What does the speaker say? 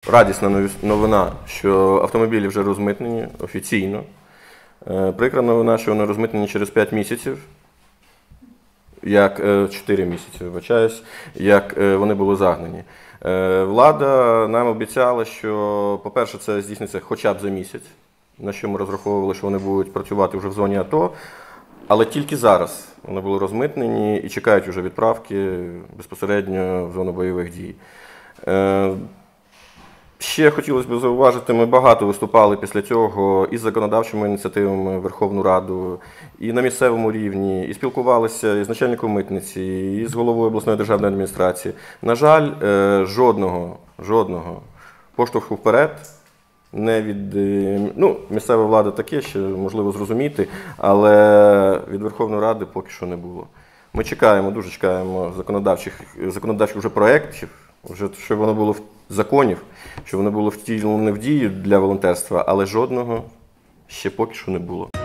радісна новина, що автомобілі вже розмитнені офіційно. Прикра новина, що вони розмитнені через 5 місяців, 4 місяці, вибачаюсь, як вони були загнані. Влада нам обіцяла, що, по-перше, це здійсниться хоча б за місяць, на що ми розраховували, що вони будуть працювати вже в зоні АТО, але тільки зараз вони були розмитнені і чекають вже відправки безпосередньо в зону бойових дій. Ще хотілося б зауважити, ми багато виступали після цього із законодавчими ініціативами в Верховну Раду, і на місцевому рівні, і спілкувалися із начальником митниці, і з головою обласної державної адміністрації. На жаль, жодного поштовху вперед не від місцева влада таке, ще можливо зрозуміти, але від Верховної Ради поки що не було. Ми чекаємо, дуже чекаємо законодавчих вже проєктів, вже щоб воно було законів, щоб воно було втілено в дію для волонтерства, але жодного ще поки що не було.